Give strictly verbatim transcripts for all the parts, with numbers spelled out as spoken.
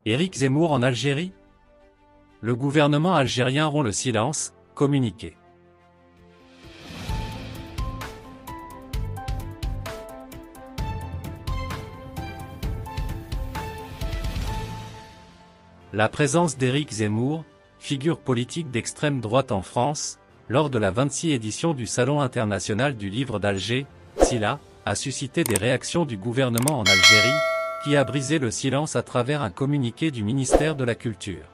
Éric Zemmour en Algérie? Le gouvernement algérien rompt le silence, communiqué. La présence d'Éric Zemmour, figure politique d'extrême droite en France, lors de la vingt-sixième édition du Salon international du livre d'Alger, SILA, a suscité des réactions du gouvernement en Algérie, qui a brisé le silence à travers un communiqué du ministère de la Culture.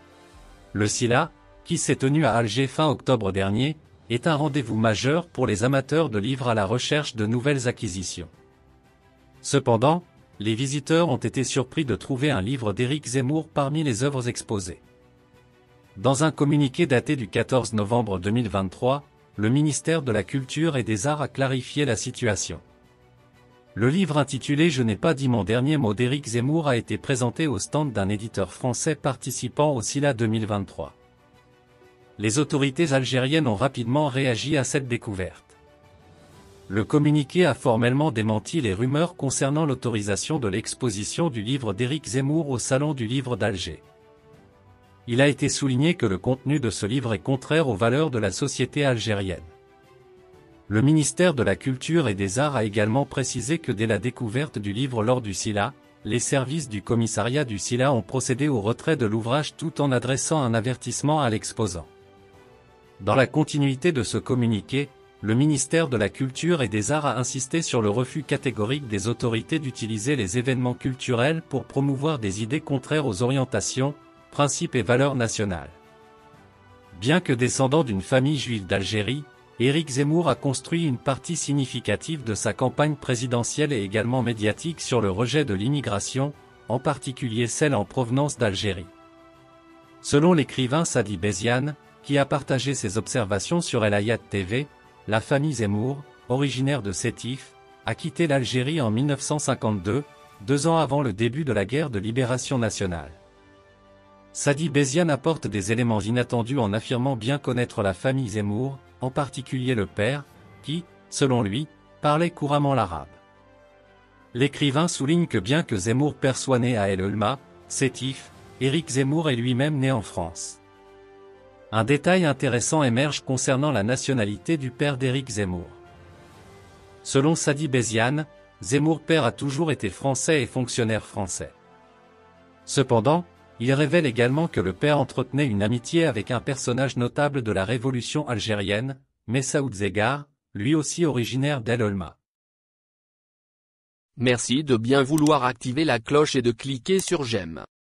Le SILA, qui s'est tenu à Alger fin octobre dernier, est un rendez-vous majeur pour les amateurs de livres à la recherche de nouvelles acquisitions. Cependant, les visiteurs ont été surpris de trouver un livre d'Éric Zemmour parmi les œuvres exposées. Dans un communiqué daté du quatorze novembre deux mille vingt-trois, le ministère de la Culture et des Arts a clarifié la situation. Le livre intitulé « Je n'ai pas dit mon dernier mot » d'Éric Zemmour a été présenté au stand d'un éditeur français participant au SILA deux mille vingt-trois. Les autorités algériennes ont rapidement réagi à cette découverte. Le communiqué a formellement démenti les rumeurs concernant l'autorisation de l'exposition du livre d'Éric Zemmour au Salon du livre d'Alger. Il a été souligné que le contenu de ce livre est contraire aux valeurs de la société algérienne. Le ministère de la Culture et des Arts a également précisé que dès la découverte du livre lors du SILA, les services du commissariat du SILA ont procédé au retrait de l'ouvrage tout en adressant un avertissement à l'exposant. Dans la continuité de ce communiqué, le ministère de la Culture et des Arts a insisté sur le refus catégorique des autorités d'utiliser les événements culturels pour promouvoir des idées contraires aux orientations, principes et valeurs nationales. Bien que descendant d'une famille juive d'Algérie, Éric Zemmour a construit une partie significative de sa campagne présidentielle et également médiatique sur le rejet de l'immigration, en particulier celle en provenance d'Algérie. Selon l'écrivain Sadi Beziane, qui a partagé ses observations sur El Hayat T V, la famille Zemmour, originaire de Sétif, a quitté l'Algérie en mille neuf cent cinquante-deux, deux ans avant le début de la guerre de libération nationale. Sadi Beziane apporte des éléments inattendus en affirmant bien connaître la famille Zemmour, en particulier le père, qui, selon lui, parlait couramment l'arabe. L'écrivain souligne que bien que Zemmour père soit né à El Eulma, Sétif, Éric Zemmour est lui-même né en France. Un détail intéressant émerge concernant la nationalité du père d'Éric Zemmour. Selon Sadi Beziane, Zemmour père a toujours été français et fonctionnaire français. Cependant, il révèle également que le père entretenait une amitié avec un personnage notable de la révolution algérienne, Messaoud Zeggar, lui aussi originaire d'El Eulma. Merci de bien vouloir activer la cloche et de cliquer sur j'aime.